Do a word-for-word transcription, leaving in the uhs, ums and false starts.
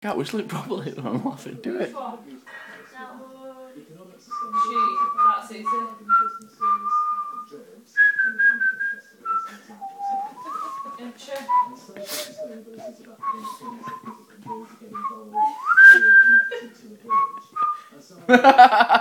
Can't whistle it properly when I'm laughing. Do it. She, that's easy. Ha ha ha!